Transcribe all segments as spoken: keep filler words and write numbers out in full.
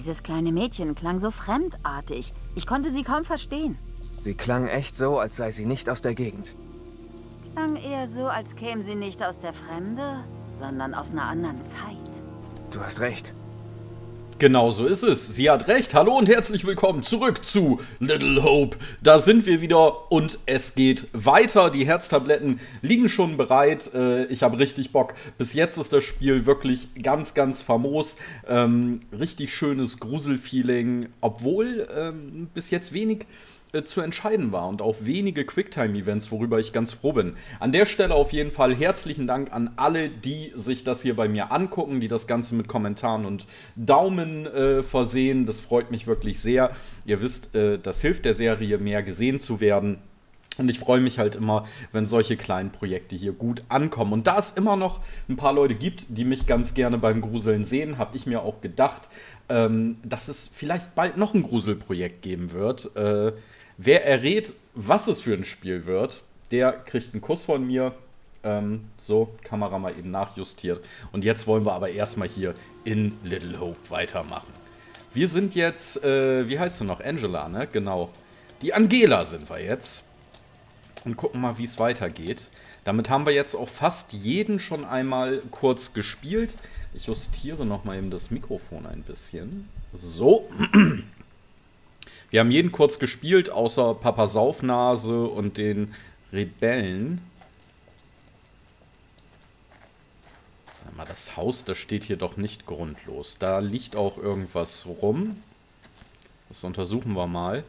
Dieses kleine Mädchen klang so fremdartig. Ich konnte sie kaum verstehen. Sie klang echt so, als sei sie nicht aus der Gegend. Klang eher so, als käme sie nicht aus der Fremde, sondern aus einer anderen Zeit. Du hast recht. Genau so ist es. Sie hat recht. Hallo und herzlich willkommen zurück zu Little Hope. Da sind wir wieder und es geht weiter. Die Herztabletten liegen schon bereit. Ich habe richtig Bock. Bis jetzt ist das Spiel wirklich ganz, ganz famos. Ähm, richtig schönes Gruselfeeling, obwohl ähm, bis jetzt wenig zu entscheiden war und auch wenige Quicktime-Events, worüber ich ganz froh bin. An der Stelle auf jeden Fall herzlichen Dank an alle, die sich das hier bei mir angucken, die das Ganze mit Kommentaren und Daumen äh, versehen. Das freut mich wirklich sehr. Ihr wisst, äh, das hilft der Serie, mehr gesehen zu werden. Und ich freue mich halt immer, wenn solche kleinen Projekte hier gut ankommen. Und da es immer noch ein paar Leute gibt, die mich ganz gerne beim Gruseln sehen, habe ich mir auch gedacht, ähm, dass es vielleicht bald noch ein Gruselprojekt geben wird. Äh, Wer errät, was es für ein Spiel wird, der kriegt einen Kuss von mir. Ähm, so, Kamera mal eben nachjustiert. Und jetzt wollen wir aber erstmal hier in Little Hope weitermachen. Wir sind jetzt, äh, wie heißt sie noch? Angela, ne? Genau. Die Angela sind wir jetzt. Und gucken mal, wie es weitergeht. Damit haben wir jetzt auch fast jeden schon einmal kurz gespielt. Ich justiere nochmal eben das Mikrofon ein bisschen. So. Wir haben jeden kurz gespielt, außer Papa Saufnase und den Rebellen. Mal, das Haus, das steht hier doch nicht grundlos. Da liegt auch irgendwas rum. Das untersuchen wir mal.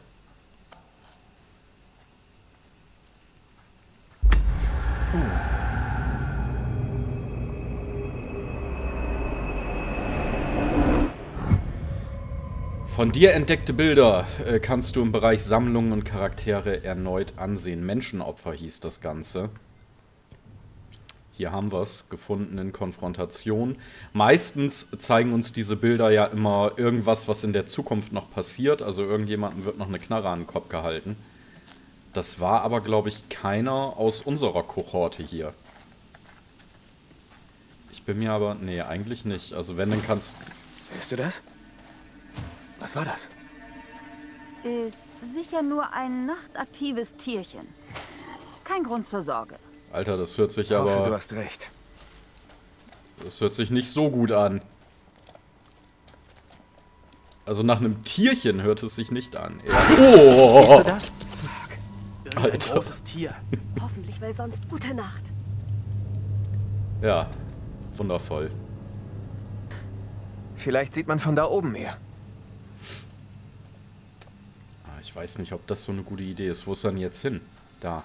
Von dir entdeckte Bilder äh, kannst du im Bereich Sammlungen und Charaktere erneut ansehen. Menschenopfer hieß das Ganze. Hier haben wir es gefunden in Konfrontation. Meistens zeigen uns diese Bilder ja immer irgendwas, was in der Zukunft noch passiert. Also irgendjemandem wird noch eine Knarre an den Kopf gehalten. Das war aber, glaube ich, keiner aus unserer Kohorte hier. Ich bin mir aber... Nee, eigentlich nicht. Also wenn, dann kannst... Hörst du das? Was war das? Ist sicher nur ein nachtaktives Tierchen. Kein Grund zur Sorge. Alter, das hört sich Ich hoffe, aber... du hast recht. Das hört sich nicht so gut an. Also nach einem Tierchen hört es sich nicht an. Oh! Siehst du das? Fuck. Ein Alter. großes Tier. Hoffentlich will sonst gute Nacht. Ja, wundervoll. Vielleicht sieht man von da oben mehr. Ich weiß nicht, ob das so eine gute Idee ist. Wo ist dann jetzt hin? Da.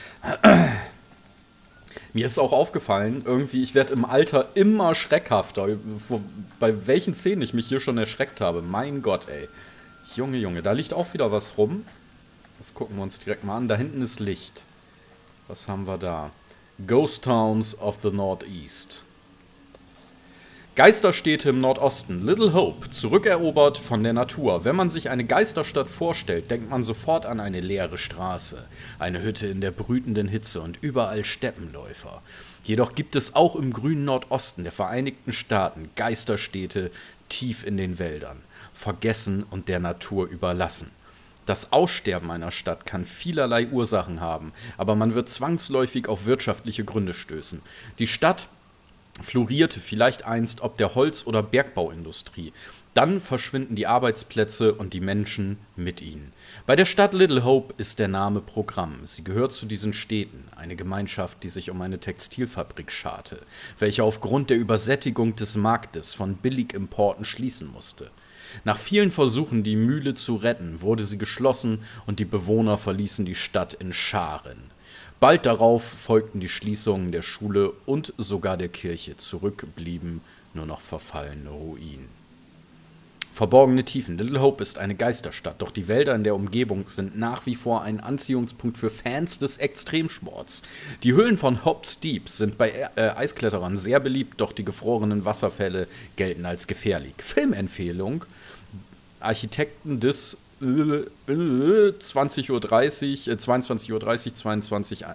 Mir ist auch aufgefallen, irgendwie, ich werde im Alter immer schreckhafter. Wo, bei welchen Szenen ich mich hier schon erschreckt habe. Mein Gott, ey. Junge, Junge, da liegt auch wieder was rum. Das gucken wir uns direkt mal an. Da hinten ist Licht. Was haben wir da? Ghost Towns of the Northeast. Geisterstädte im Nordosten, Little Hope, zurückerobert von der Natur. Wenn man sich eine Geisterstadt vorstellt, denkt man sofort an eine leere Straße, eine Hütte in der brütenden Hitze und überall Steppenläufer. Jedoch gibt es auch im grünen Nordosten der Vereinigten Staaten Geisterstädte tief in den Wäldern, vergessen und der Natur überlassen. Das Aussterben einer Stadt kann vielerlei Ursachen haben, aber man wird zwangsläufig auf wirtschaftliche Gründe stößen. Die Stadt florierte vielleicht einst ob der Holz- oder Bergbauindustrie. Dann verschwinden die Arbeitsplätze und die Menschen mit ihnen. Bei der Stadt Little Hope ist der Name Programm. Sie gehört zu diesen Städten, eine Gemeinschaft, die sich um eine Textilfabrik scharte, welche aufgrund der Übersättigung des Marktes von Billigimporten schließen musste. Nach vielen Versuchen, die Mühle zu retten, wurde sie geschlossen und die Bewohner verließen die Stadt in Scharen. Bald darauf folgten die Schließungen der Schule und sogar der Kirche. Zurück blieben nur noch verfallene Ruinen. Verborgene Tiefen. Little Hope ist eine Geisterstadt, doch die Wälder in der Umgebung sind nach wie vor ein Anziehungspunkt für Fans des Extremsports. Die Höhlen von Hope's Deep sind bei äh, Eiskletterern sehr beliebt, doch die gefrorenen Wasserfälle gelten als gefährlich. Filmempfehlung: Architekten des äh, äh, zwanzig Uhr dreißig, äh, zweiundzwanzig Uhr dreißig, zweiundzwanzig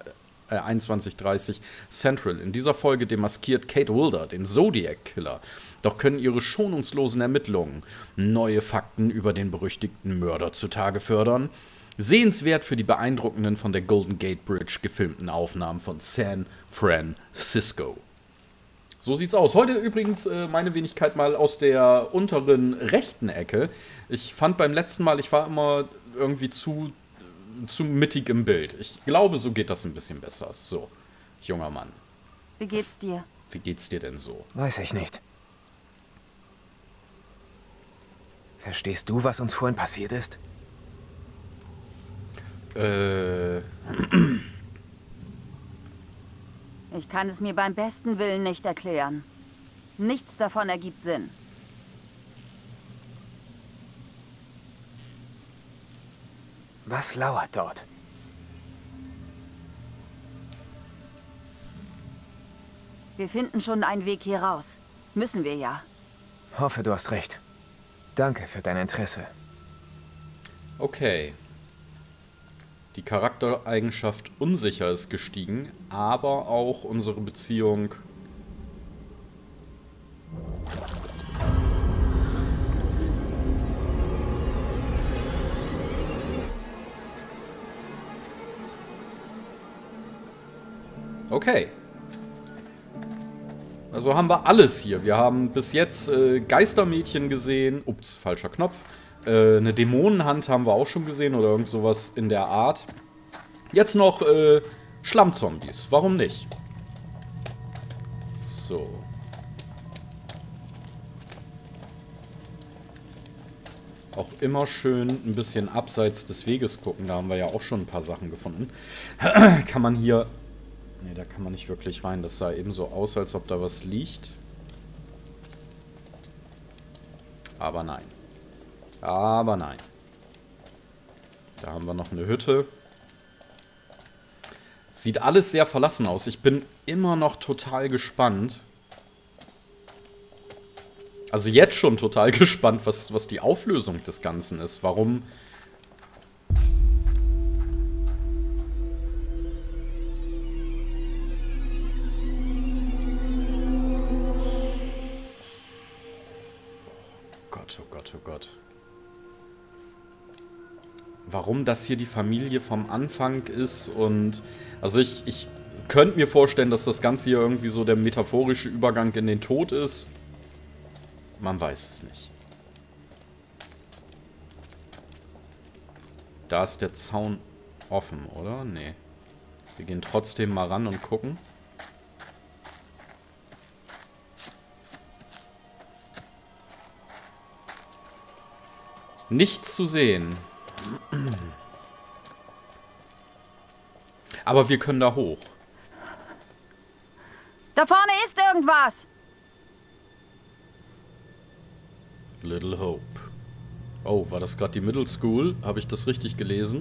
äh, einundzwanzig dreißig Central. In dieser Folge demaskiert Kate Wilder den Zodiac-Killer. Doch können ihre schonungslosen Ermittlungen neue Fakten über den berüchtigten Mörder zutage fördern. Sehenswert für die beeindruckenden von der Golden Gate Bridge gefilmten Aufnahmen von San Francisco. So sieht's aus. Heute übrigens äh, meine Wenigkeit mal aus der unteren rechten Ecke. Ich fand beim letzten Mal, ich war immer irgendwie zu, zu mittig im Bild. Ich glaube, so geht das ein bisschen besser. So, junger Mann. Wie geht's dir? Wie geht's dir denn so? Weiß ich nicht. Verstehst du, was uns vorhin passiert ist? Äh... Ich kann es mir beim besten Willen nicht erklären. Nichts davon ergibt Sinn. Was lauert dort? Wir finden schon einen Weg hier raus. Müssen wir ja. Hoffe, du hast recht. Danke für dein Interesse. Okay. Die Charaktereigenschaft unsicher ist gestiegen, aber auch unsere Beziehung okay. Also haben wir alles hier. Wir haben bis jetzt äh, Geistermädchen gesehen. Ups, falscher Knopf. Äh, eine Dämonenhand haben wir auch schon gesehen oder irgend sowas in der Art. Jetzt noch äh, Schlammzombies. Warum nicht? So. Auch immer schön ein bisschen abseits des Weges gucken. Da haben wir ja auch schon ein paar Sachen gefunden. Kann man hier... Ne, da kann man nicht wirklich rein. Das sah eben so aus, als ob da was liegt. Aber nein. Aber nein. Da haben wir noch eine Hütte. Sieht alles sehr verlassen aus. Ich bin immer noch total gespannt. Also jetzt schon total gespannt, was, was die Auflösung des Ganzen ist. Warum... Oh Gott, oh Gott. Warum das hier die Familie vom Anfang ist und... Also ich, ich könnte mir vorstellen, dass das Ganze hier irgendwie so der metaphorische Übergang in den Tod ist. Man weiß es nicht. Da ist der Zaun offen, oder? Nee. Wir gehen trotzdem mal ran und gucken. Nichts zu sehen. Aber wir können da hoch. Da vorne ist irgendwas! Little Hope. Oh, war das gerade die Middle School? Habe ich das richtig gelesen?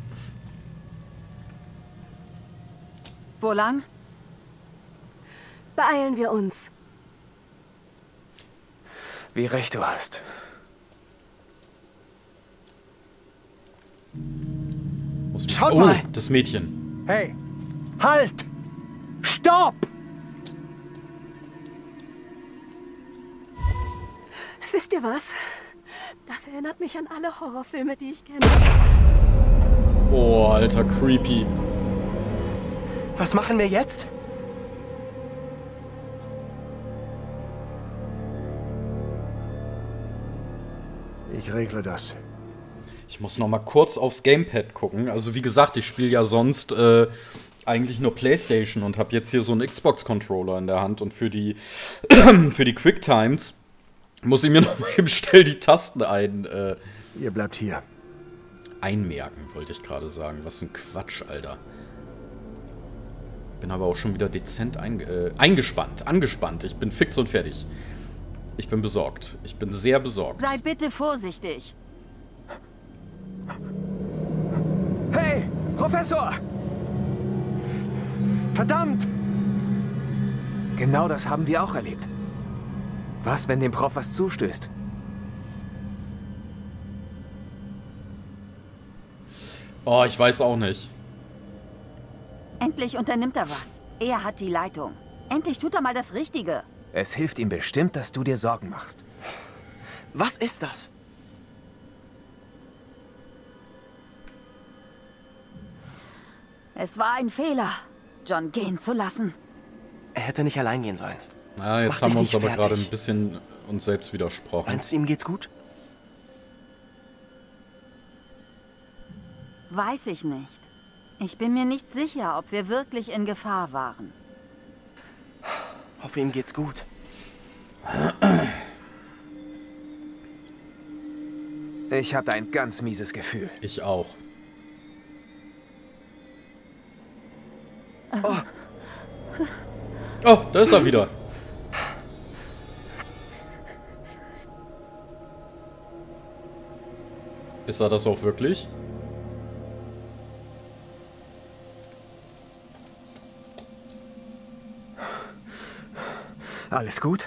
Wo lang? Beeilen wir uns. Wie recht du hast. Schaut oh, mal! Das Mädchen. Hey! Halt! Stopp! Wisst ihr was? Das erinnert mich an alle Horrorfilme, die ich kenne. Oh, alter, creepy. Was machen wir jetzt? Ich regle das. Ich muss noch mal kurz aufs Gamepad gucken. Also wie gesagt, ich spiele ja sonst äh, eigentlich nur PlayStation und habe jetzt hier so einen Xbox-Controller in der Hand. Und für die, für die Quicktimes muss ich mir noch mal eben schnell die Tasten ein, äh, Ihr bleibt hier. einmerken, wollte ich gerade sagen. Was ein Quatsch, Alter. Bin aber auch schon wieder dezent einge äh, eingespannt, angespannt. Ich bin fix und fertig. Ich bin besorgt. Ich bin sehr besorgt. Sei bitte vorsichtig. Hey, Professor! Verdammt! Genau das haben wir auch erlebt. Was, wenn dem Prof was zustößt? Oh, ich weiß auch nicht. Endlich unternimmt er was. Er hat die Leitung. Endlich tut er mal das Richtige. Es hilft ihm bestimmt, dass du dir Sorgen machst. Was ist das? Es war ein Fehler, John gehen zu lassen. Er hätte nicht allein gehen sollen. Na, jetzt Mach haben dich wir uns nicht aber fertig. gerade ein bisschen uns selbst widersprochen. Meinst du, ihm geht's gut? Weiß ich nicht. Ich bin mir nicht sicher, ob wir wirklich in Gefahr waren. Hoffe, ihm geht's gut. Ich habe ein ganz mieses Gefühl. Ich auch. Oh, Oh, da ist er wieder. Ist er das auch wirklich? Alles gut?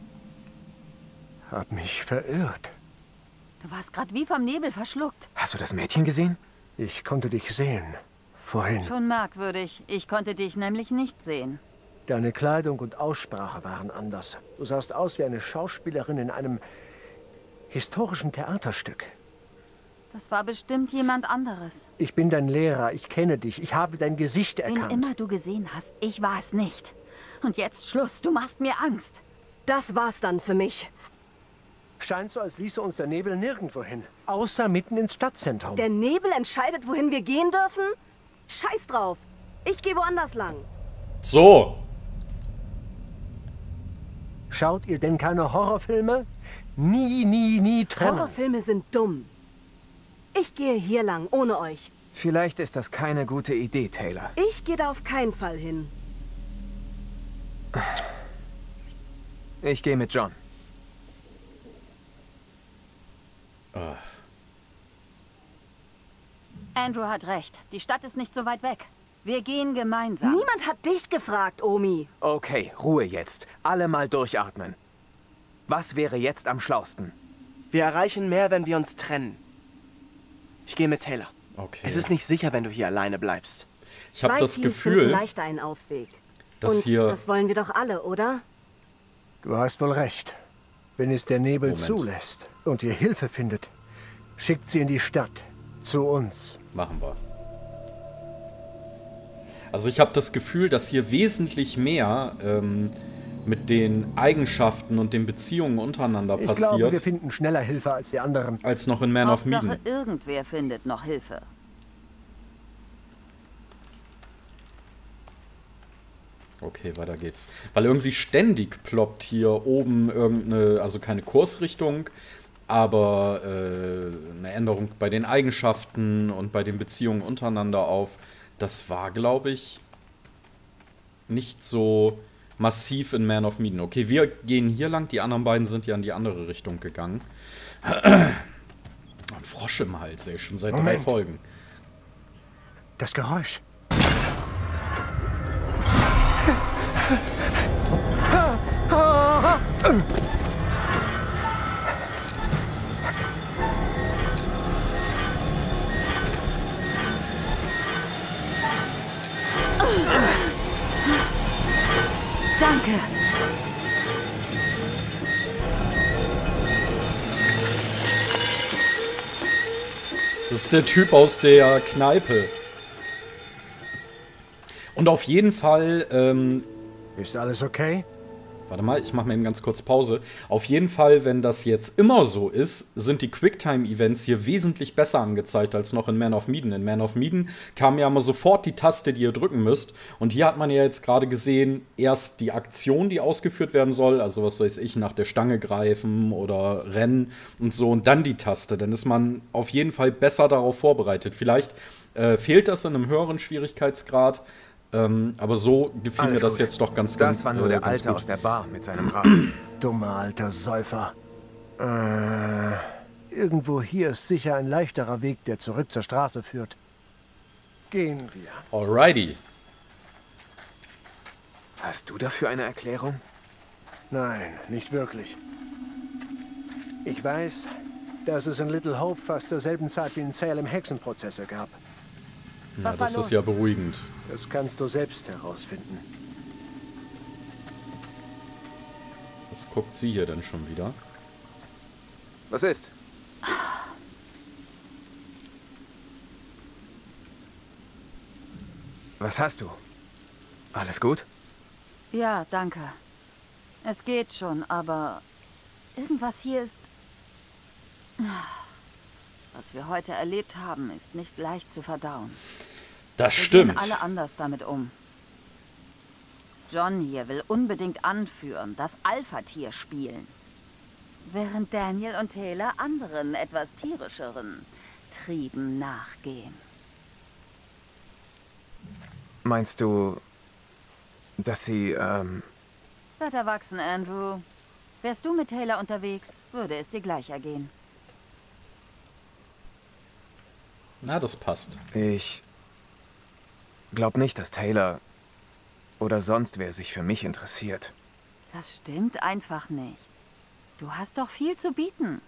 Hab mich verirrt. Du warst gerade wie vom Nebel verschluckt. Hast du das Mädchen gesehen? Ich konnte dich sehen. Vorhin. Schon merkwürdig. Ich konnte dich nämlich nicht sehen. Deine Kleidung und Aussprache waren anders. Du sahst aus wie eine Schauspielerin in einem historischen Theaterstück. Das war bestimmt jemand anderes. Ich bin dein Lehrer, ich kenne dich, ich habe dein Gesicht Wen erkannt. immer du gesehen hast, ich war es nicht. Und jetzt Schluss, du machst mir Angst. Das war's dann für mich. Scheint so, als ließe uns der Nebel nirgendwo hin. Außer mitten ins Stadtzentrum. Der Nebel entscheidet, wohin wir gehen dürfen? Scheiß drauf. Ich gehe woanders lang. So. Schaut ihr denn keine Horrorfilme? Nie, nie, nie trennen. Horrorfilme sind dumm. Ich gehe hier lang, ohne euch. Vielleicht ist das keine gute Idee, Taylor. Ich gehe da auf keinen Fall hin. Ich gehe mit John. Ah. Andrew hat recht. Die Stadt ist nicht so weit weg. Wir gehen gemeinsam. Niemand hat dich gefragt, Omi. Okay, Ruhe jetzt. Alle mal durchatmen. Was wäre jetzt am schlausten? wir erreichen mehr, wenn wir uns trennen. Ich gehe mit Taylor. Okay. Es ist nicht sicher, wenn du hier alleine bleibst. Ich habe Zwei das Teams Gefühl, finden leichter einen Ausweg. dass Und hier... das wollen wir doch alle, oder? Du hast wohl recht. Wenn es der Nebel Moment. zulässt und ihr Hilfe findet, schickt sie in die Stadt. Zu uns. Machen wir. Also ich habe das Gefühl, dass hier wesentlich mehr ähm, mit den Eigenschaften und den Beziehungen untereinander Ich passiert, glaube, wir finden schneller Hilfe als die anderen. als noch in Man of Hauptsache, Medan. irgendwer findet noch Hilfe. Okay, weiter geht's. Weil irgendwie ständig ploppt hier oben irgendeine, also keine Kursrichtung, aber äh, eine Änderung bei den Eigenschaften und bei den Beziehungen untereinander auf. Das war, glaube ich, nicht so massiv in Man of Medan. Okay, wir gehen hier lang, die anderen beiden sind ja in die andere Richtung gegangen. Ein Frosch im Hals, ey, schon seit drei Moment. Folgen. Das Geräusch. Danke. Das ist der Typ aus der Kneipe. Und auf jeden Fall, ähm, Ist alles okay? warte mal, ich mache mal eben ganz kurz Pause. Auf jeden Fall, wenn das jetzt immer so ist, sind die Quicktime-Events hier wesentlich besser angezeigt als noch in Man of Medan. In Man of Medan kam ja immer sofort die Taste, die ihr drücken müsst. Und hier hat man ja jetzt gerade gesehen, erst die Aktion, die ausgeführt werden soll, also was weiß ich, nach der Stange greifen oder rennen und so, und dann die Taste. Dann ist man auf jeden Fall besser darauf vorbereitet. Vielleicht äh, fehlt das in einem höheren Schwierigkeitsgrad. Ähm, aber so gefiel Alles mir das gut. jetzt doch ganz, ganz Das war nur äh, der ganz Alte gut. aus der Bar mit seinem Rad. Dummer alter Säufer. Äh, irgendwo hier ist sicher ein leichterer Weg, der zurück zur Straße führt. Gehen wir. Alrighty. Hast du dafür eine Erklärung? Nein, nicht wirklich. Ich weiß, dass es in Little Hope fast zur selben Zeit wie in Salem Hexenprozesse gab. Ja, Was war das los? ist ja beruhigend. Das kannst du selbst herausfinden. Was guckt sie hier denn schon wieder? Was ist? Was hast du? Alles gut? Ja, danke. Es geht schon, aber irgendwas hier ist... Was wir heute erlebt haben, ist nicht leicht zu verdauen. Das Wir stimmt. gehen alle anders damit um. John hier will unbedingt anführen, das Alpha-Tier spielen. Während Daniel und Taylor anderen, etwas tierischeren Trieben nachgehen. Meinst du, dass sie, ähm... Werd erwachsen, Andrew. Wärst du mit Taylor unterwegs, würde es dir gleich ergehen. Na, das passt. Ich glaub nicht, dass Taylor oder sonst wer sich für mich interessiert. Das stimmt einfach nicht. Du hast doch viel zu bieten.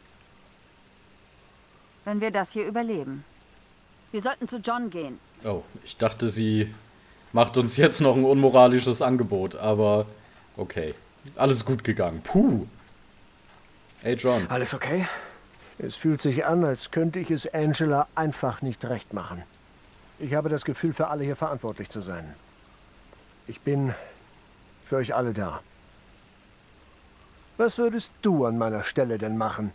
Wenn wir das hier überleben. Wir sollten zu John gehen. Oh, ich dachte, sie macht uns jetzt noch ein unmoralisches Angebot, aber okay. Alles gut gegangen. Puh. Hey, John. Alles okay? Es fühlt sich an, als könnte ich es Angela einfach nicht recht machen. Ich habe das Gefühl, für alle hier verantwortlich zu sein. Ich bin für euch alle da. Was würdest du an meiner Stelle denn machen?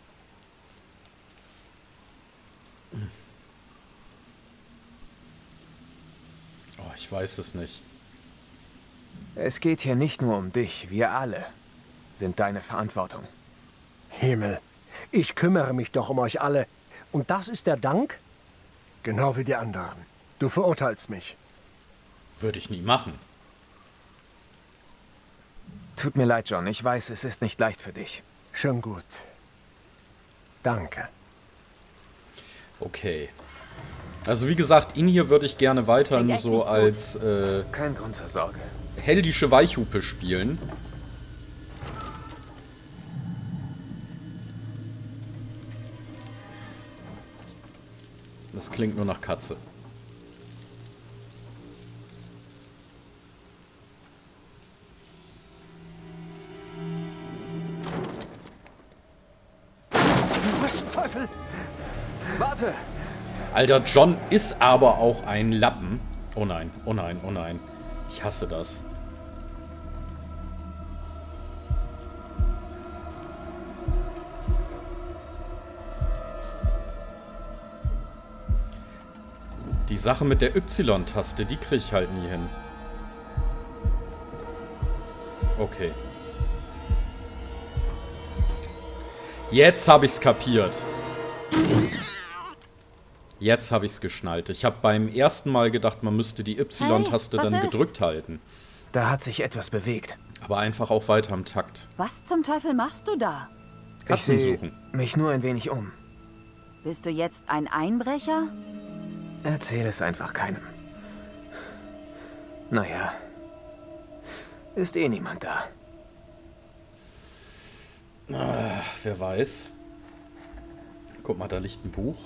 Oh, ich weiß es nicht. Es geht hier nicht nur um dich. Wir alle sind deine Verantwortung. Himmel, ich kümmere mich doch um euch alle. Und das ist der Dank? Genau wie die anderen. Du verurteilst mich. Würde ich nie machen. Tut mir leid, John. Ich weiß, es ist nicht leicht für dich. Schon gut. Danke. Okay. Also wie gesagt, ihn hier würde ich gerne weiterhin Klingt echt so nicht gut. als äh, Kein Grund zur Sorge. heldische Weichhupe spielen. Das klingt nur nach Katze. Was zum Teufel? Warte! Alter, John ist aber auch ein Lappen. Oh nein, oh nein, oh nein. Ich hasse das. Die Sache mit der Y-Taste, die kriege ich halt nie hin. Okay. Jetzt habe ich's kapiert. Jetzt habe ich's geschnallt. Ich habe beim ersten Mal gedacht, man müsste die Y-Taste Hey, was dann ist? gedrückt halten. Da hat sich etwas bewegt. Aber einfach auch weiter im Takt. Was zum Teufel machst du da? Katzen ich sehe suchen. mich nur ein wenig um. Bist du jetzt ein Einbrecher? Erzähl es einfach keinem. Naja. Ist eh niemand da. Ach, wer weiß. Guck mal, da liegt ein Buch.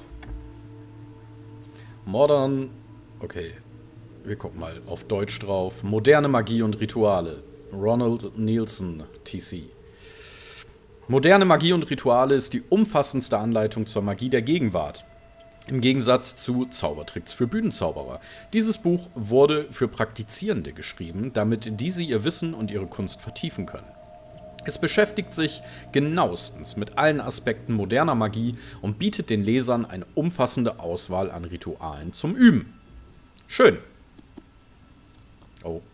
Modern... Okay. Wir gucken mal auf Deutsch drauf. Moderne Magie und Rituale. Ronald Nielsen, T C. Moderne Magie und Rituale ist die umfassendste Anleitung zur Magie der Gegenwart. Im Gegensatz zu Zaubertricks für Bühnenzauberer. Dieses Buch wurde für Praktizierende geschrieben, damit diese ihr Wissen und ihre Kunst vertiefen können. Es beschäftigt sich genauestens mit allen Aspekten moderner Magie und bietet den Lesern eine umfassende Auswahl an Ritualen zum Üben. Schön. Oh.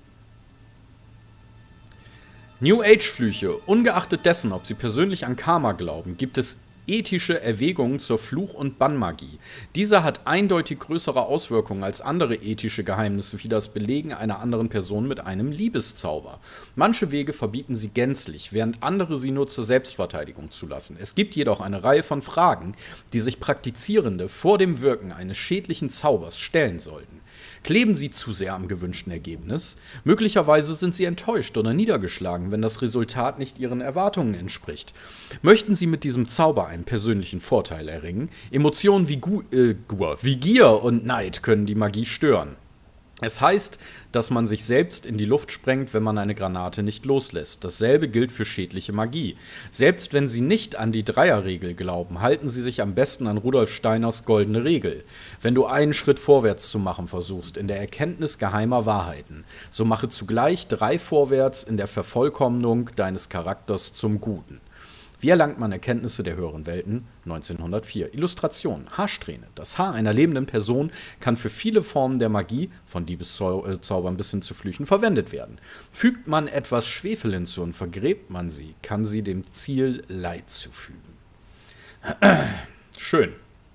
New Age-Flüche, ungeachtet dessen, ob sie persönlich an Karma glauben, gibt es ethische Erwägungen zur Fluch- und Bannmagie. Diese hat eindeutig größere Auswirkungen als andere ethische Geheimnisse wie das Belegen einer anderen Person mit einem Liebeszauber. Manche Wege verbieten sie gänzlich, während andere sie nur zur Selbstverteidigung zulassen. Es gibt jedoch eine Reihe von Fragen, die sich Praktizierende vor dem Wirken eines schädlichen Zaubers stellen sollten. Kleben Sie zu sehr am gewünschten Ergebnis? Möglicherweise sind Sie enttäuscht oder niedergeschlagen, wenn das Resultat nicht Ihren Erwartungen entspricht. Möchten Sie mit diesem Zauber einen persönlichen Vorteil erringen? Emotionen wie, Gu äh, Gur, wie Gier und Neid können die Magie stören. Es heißt, dass man sich selbst in die Luft sprengt, wenn man eine Granate nicht loslässt. Dasselbe gilt für schädliche Magie. Selbst wenn Sie nicht an die Dreierregel glauben, halten Sie sich am besten an Rudolf Steiners goldene Regel. Wenn du einen Schritt vorwärts zu machen versuchst, in der Erkenntnis geheimer Wahrheiten, so mache zugleich drei vorwärts in der Vervollkommnung deines Charakters zum Guten. Wie erlangt man Erkenntnisse der höheren Welten? neunzehnhundertvier. Illustration. Haarsträhne. Das Haar einer lebenden Person kann für viele Formen der Magie, von Diebeszaubern bis hin zu Flüchen, verwendet werden. Fügt man etwas Schwefel hinzu und vergräbt man sie, kann sie dem Ziel Leid zufügen. Schön.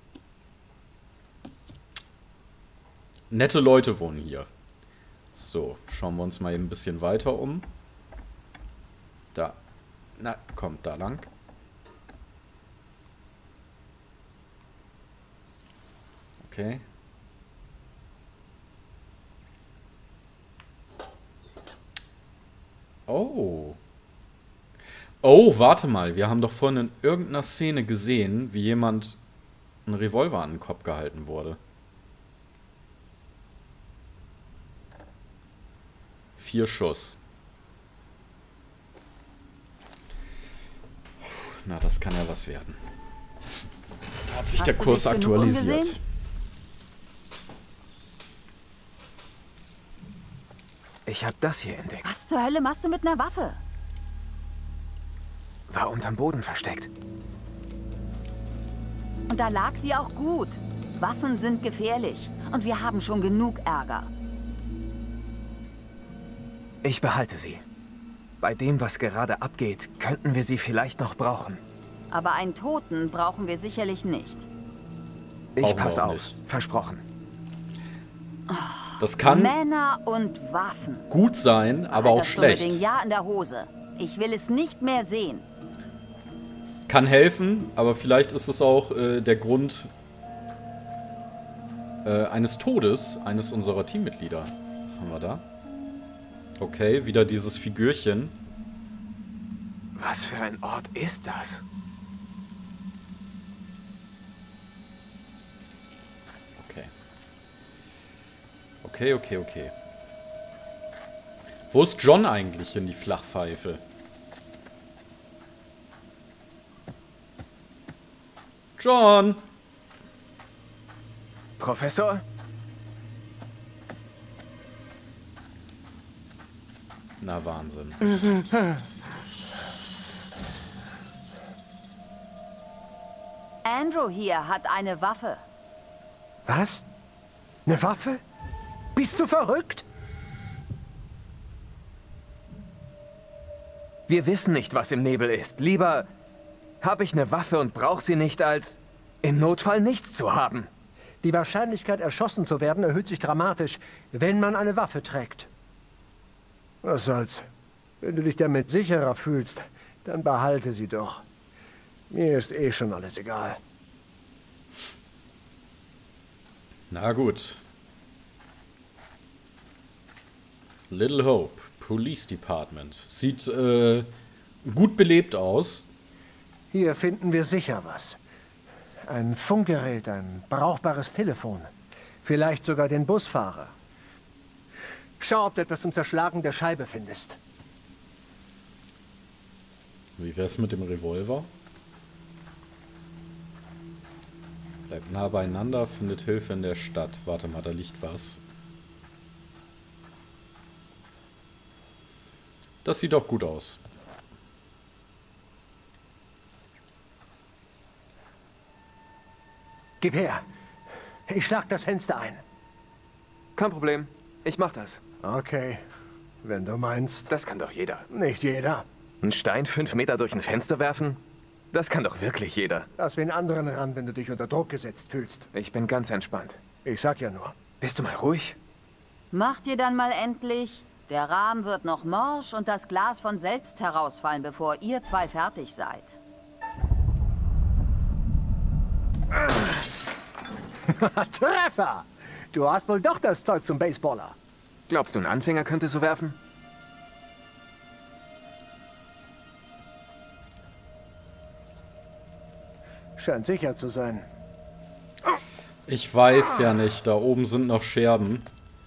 Nette Leute wohnen hier. So, schauen wir uns mal eben ein bisschen weiter um. Da. Na, kommt da lang. Okay. Oh. Oh, warte mal. Wir haben doch vorhin in irgendeiner Szene gesehen, wie jemand einen Revolver an den Kopf gehalten wurde. Vier Schuss. Na, das kann ja was werden. Da hat sich Hast der du Kurs dich genug aktualisiert. umgesehen? Ich habe das hier entdeckt. Was zur Hölle machst du mit einer Waffe? War unterm Boden versteckt. Und da lag sie auch gut. Waffen sind gefährlich. Und wir haben schon genug Ärger. Ich behalte sie. Bei dem, was gerade abgeht, könnten wir sie vielleicht noch brauchen. Aber einen Toten brauchen wir sicherlich nicht. Ich Brauchen wir pass auch auf. nicht. Versprochen. Das kann Männer und Waffen. gut sein, aber Halt auch das dumme schlecht. Ding ja in der Hose. Ich will es nicht mehr sehen. Kann helfen, aber vielleicht ist es auch äh, der Grund äh, eines Todes eines unserer Teammitglieder. Was haben wir da? Okay, wieder dieses Figürchen. Was für ein Ort ist das? Okay. Okay, okay, okay. Wo ist John eigentlich in die Flachpfeife? John! Professor? Na, Wahnsinn. Andrew hier hat eine Waffe. Was? Eine Waffe? Bist du verrückt? Wir wissen nicht, was im Nebel ist. Lieber habe ich eine Waffe und brauche sie nicht, als im Notfall nichts zu haben. Die Wahrscheinlichkeit, erschossen zu werden, erhöht sich dramatisch, wenn man eine Waffe trägt. Was soll's? Wenn du dich damit sicherer fühlst, dann behalte sie doch. Mir ist eh schon alles egal. Na gut. Little Hope, Police Department. Sieht äh, gut belebt aus. Hier finden wir sicher was. Ein Funkgerät, ein brauchbares Telefon. Vielleicht sogar den Busfahrer. Schau, ob du etwas zum Zerschlagen der Scheibe findest. Wie wär's mit dem Revolver? Bleibt nah beieinander, findet Hilfe in der Stadt. Warte mal, da liegt was. Das sieht doch gut aus. Gib her. Ich schlag das Fenster ein. Kein Problem. Ich mach das. Okay, wenn du meinst. Das kann doch jeder. Nicht jeder. Einen Stein fünf Meter durch ein Fenster werfen? Das kann doch wirklich jeder. Lass wen anderen ran, wenn du dich unter Druck gesetzt fühlst. Ich bin ganz entspannt. Ich sag ja nur. Bist du mal ruhig? Macht ihr dann mal endlich? Der Rahmen wird noch morsch und das Glas von selbst herausfallen, bevor ihr zwei fertig seid. Treffer! Du hast wohl doch das Zeug zum Baseballer. Glaubst du, ein Anfänger könnte so werfen? Scheint sicher zu sein. Ich weiß ja nicht. Da oben sind noch Scherben.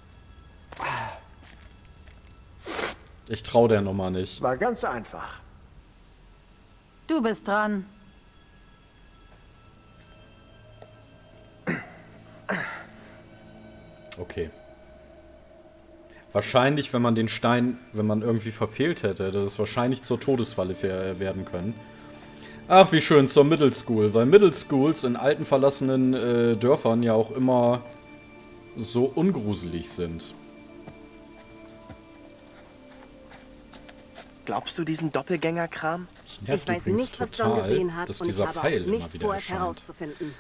Ich trau der Nummer nicht. War ganz einfach. Du bist dran. Okay. Wahrscheinlich, wenn man den Stein, wenn man irgendwie verfehlt hätte, hätte es wahrscheinlich zur Todesfalle werden können. Ach, wie schön, zur Middle School. Weil Middle Schools in alten, verlassenen äh, Dörfern ja auch immer so ungruselig sind. Glaubst du diesen Doppelgänger-Kram? Ich, nervt Ich weiß übrigens nicht, was total, John gesehen hat dass und ich dieser habe Pfeil auch immer nicht wieder vor, es erscheint. herauszufinden.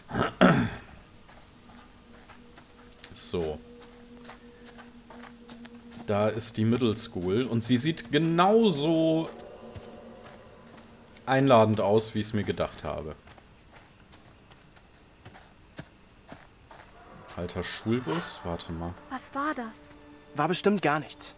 So. Da ist die Middle School und sie sieht genauso einladend aus, wie ich es mir gedacht habe. Alter Schulbus, warte mal. Was war das? War bestimmt gar nichts.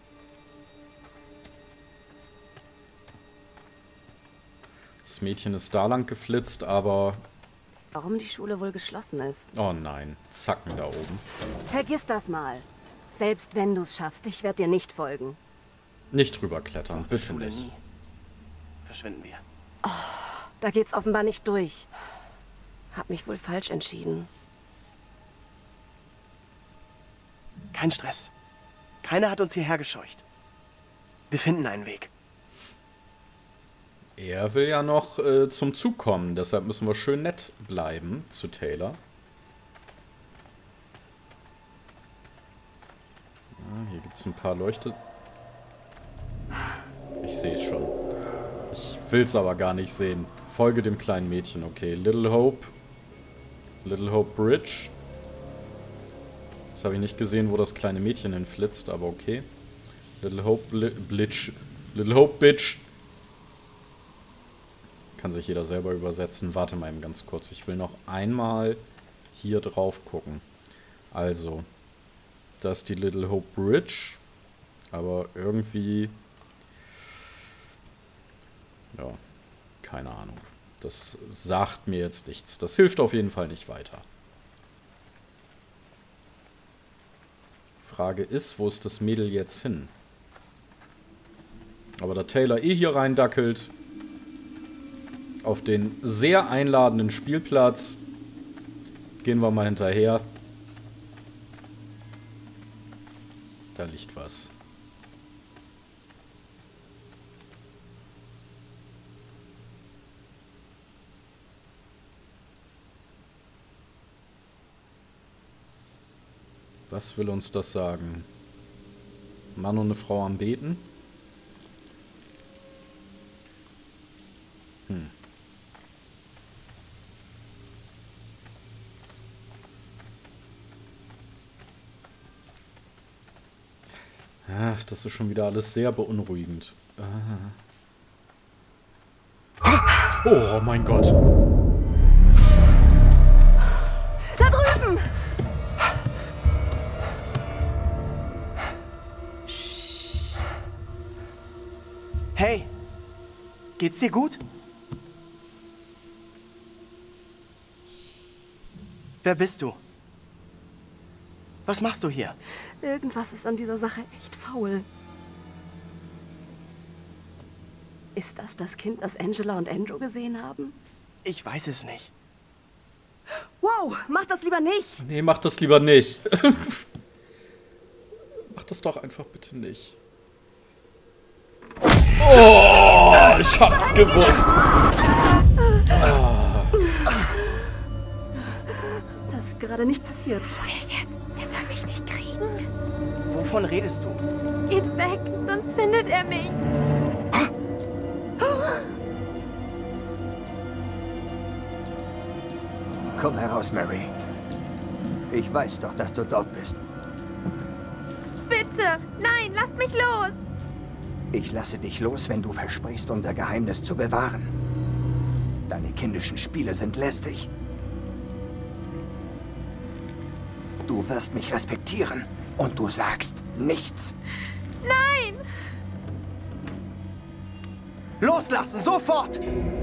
Das Mädchen ist da lang geflitzt, aber... Warum die Schule wohl geschlossen ist? Oh nein, Zacken da oben. Vergiss das mal. Selbst wenn du es schaffst, ich werde dir nicht folgen. Nicht drüber klettern, bitte Schule nicht. nie. Verschwinden wir. Da geht's offenbar nicht durch. Hab mich wohl falsch entschieden. Kein Stress. Keiner hat uns hierher gescheucht. Wir finden einen Weg. Er will ja noch äh, zum Zug kommen, deshalb müssen wir schön nett bleiben zu Taylor. Ja, hier gibt es ein paar Leuchte... Ich sehe es schon. Ich will es aber gar nicht sehen. Folge dem kleinen Mädchen, okay. Little Hope. Little Hope Bridge. Jetzt habe ich nicht gesehen, wo das kleine Mädchen hinflitzt, aber okay. Little Hope Bli Blitch. Little Hope Bitch. Kann sich jeder selber übersetzen. Warte mal eben ganz kurz. Ich will noch einmal hier drauf gucken. Also, das ist die Little Hope Bridge. Aber irgendwie... Ja, keine Ahnung. Das sagt mir jetzt nichts. Das hilft auf jeden Fall nicht weiter. Frage ist, wo ist das Mädel jetzt hin? Aber da Taylor eh hier reindackelt... Auf den sehr einladenden Spielplatz. Gehen wir mal hinterher. Da liegt was. Was will uns das sagen? Mann und eine Frau am Beten? Hm. Ach, das ist schon wieder alles sehr beunruhigend. Ah. Oh mein Gott. Da drüben! Hey, geht's dir gut? Wer bist du? Was machst du hier? Irgendwas ist an dieser Sache echt faul. Ist das das Kind, das Angela und Andrew gesehen haben? Ich weiß es nicht. Wow, mach das lieber nicht! Nee, mach das lieber nicht. Mach das doch einfach bitte nicht. Oh, ich hab's gewusst. Ah. Das ist gerade nicht passiert. Still jetzt. Er soll mich nicht kriegen. Wovon redest du? Geht weg, sonst findet er mich. Komm heraus, Mary. Ich weiß doch, dass du dort bist. Bitte, nein, lasst mich los. Ich lasse dich los, wenn du versprichst, unser Geheimnis zu bewahren. Deine kindischen Spiele sind lästig. Du wirst mich respektieren. Und du sagst nichts. Nein! Loslassen, sofort!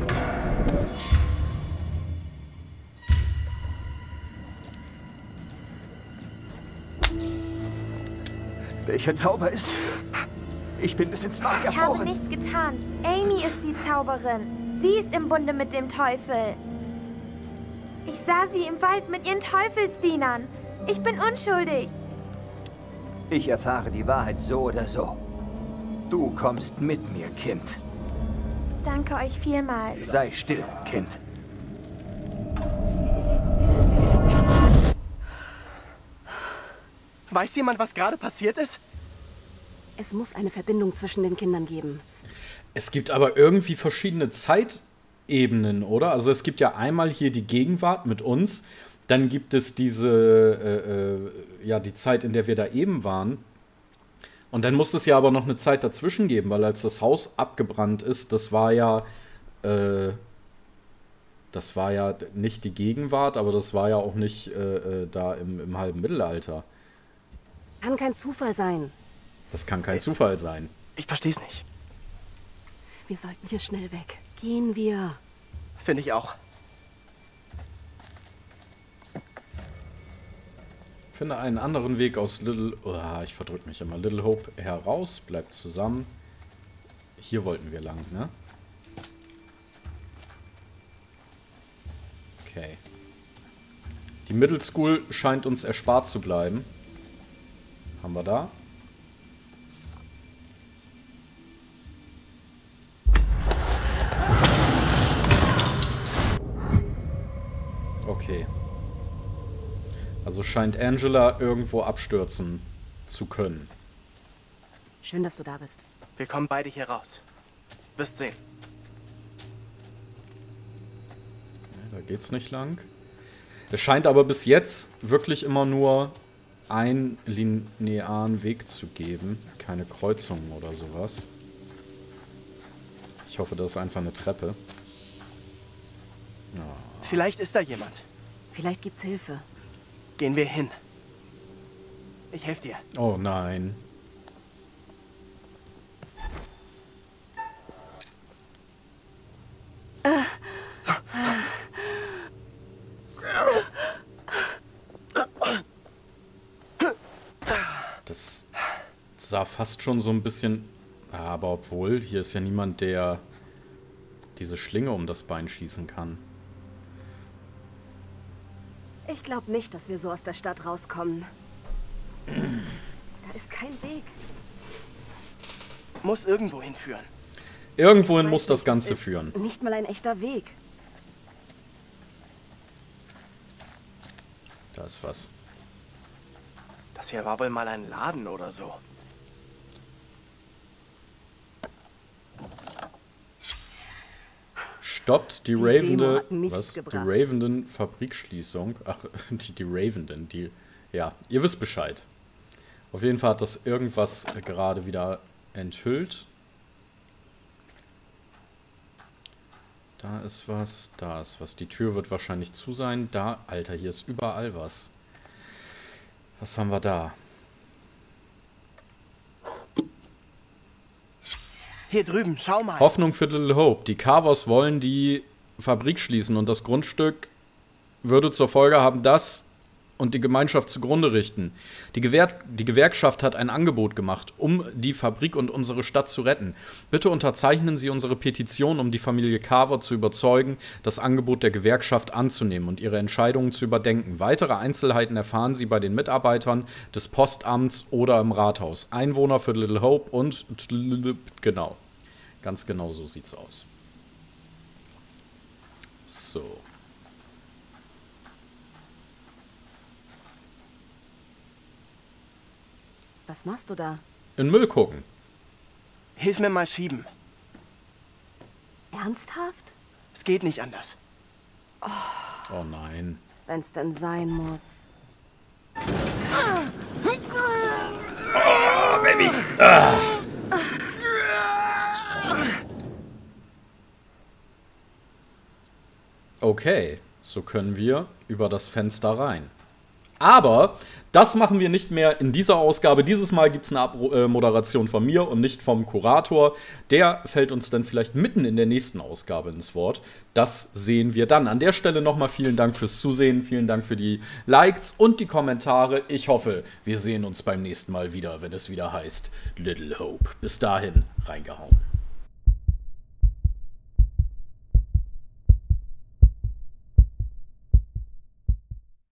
Welcher Zauber ist es? Ich bin bis ins Mark Ich habe erfroren. nichts getan. Amy ist die Zauberin. Sie ist im Bunde mit dem Teufel. Ich sah sie im Wald mit ihren Teufelsdienern. Ich bin unschuldig. Ich erfahre die Wahrheit so oder so. Du kommst mit mir, Kind. Danke euch vielmals. Sei still, Kind. Weiß jemand, was gerade passiert ist? Es muss eine Verbindung zwischen den Kindern geben. Es gibt aber irgendwie verschiedene Zeitebenen, oder? Also es gibt ja einmal hier die Gegenwart mit uns, dann gibt es diese, äh, äh, ja, die Zeit, in der wir da eben waren. Und dann muss es ja aber noch eine Zeit dazwischen geben, weil als das Haus abgebrannt ist, das war ja, äh, das war ja nicht die Gegenwart, aber das war ja auch nicht äh, da im, im halben Mittelalter. Kann kein Zufall sein. Das kann kein Zufall sein. Ich versteh's nicht. Wir sollten hier schnell weg. Gehen wir. Finde ich auch. Finde einen anderen Weg aus Little... Oh, ich verdrück mich immer. Little Hope heraus. Bleibt zusammen. Hier wollten wir lang, ne? Okay. Die Middle School scheint uns erspart zu bleiben. Haben wir da? Okay. Also scheint Angela irgendwo abstürzen zu können. Schön, dass du da bist. Wir kommen beide hier raus. Wirst sehen. Ja, da geht's nicht lang. Es scheint aber bis jetzt wirklich immer nur einen linearen Weg zu geben. Keine Kreuzungen oder sowas. Ich hoffe, das ist einfach eine Treppe. Ja. Vielleicht ist da jemand. Vielleicht gibt's Hilfe. Gehen wir hin. Ich helfe dir. Oh nein. Das sah fast schon so ein bisschen... Aber obwohl, hier ist ja niemand, der diese Schlinge um das Bein schießen kann. Ich glaube nicht, dass wir so aus der Stadt rauskommen. Da ist kein Weg. Muss irgendwo hinführen. Irgendwohin Ich weiß muss das nicht, Ganze es ist führen. Nicht mal ein echter Weg. Da ist was. Das hier war wohl mal ein Laden oder so. Stoppt die, Die ravende, Demo hat nichts was? Die gebracht. Ravenden Fabrikschließung. Ach, die, die Ravenden, die, ja, ihr wisst Bescheid. Auf jeden Fall hat das irgendwas äh, gerade wieder enthüllt. Da ist was, da ist was. Die Tür wird wahrscheinlich zu sein. Da, Alter, hier ist überall was. Was haben wir da? Hier drüben, schau mal. Hoffnung für Little Hope. Die Carvers wollen die Fabrik schließen und das Grundstück würde zur Folge haben, das und die Gemeinschaft zugrunde richten. Die, Gewer die Gewerkschaft hat ein Angebot gemacht, um die Fabrik und unsere Stadt zu retten. Bitte unterzeichnen Sie unsere Petition, um die Familie Carver zu überzeugen, das Angebot der Gewerkschaft anzunehmen und ihre Entscheidungen zu überdenken. Weitere Einzelheiten erfahren Sie bei den Mitarbeitern des Postamts oder im Rathaus. Einwohner für Little Hope und... Genau. Ganz genau so sieht's aus. So. Was machst du da? In Müll gucken. Hilf mir mal schieben. Ernsthaft? Es geht nicht anders. Oh nein. Wenn's denn sein muss. Okay, so können wir über das Fenster rein. Aber das machen wir nicht mehr in dieser Ausgabe. Dieses Mal gibt es eine Abmoderation von mir und nicht vom Kurator. Der fällt uns dann vielleicht mitten in der nächsten Ausgabe ins Wort. Das sehen wir dann. An der Stelle nochmal vielen Dank fürs Zusehen. Vielen Dank für die Likes und die Kommentare. Ich hoffe, wir sehen uns beim nächsten Mal wieder, wenn es wieder heißt Little Hope. Bis dahin, reingehauen.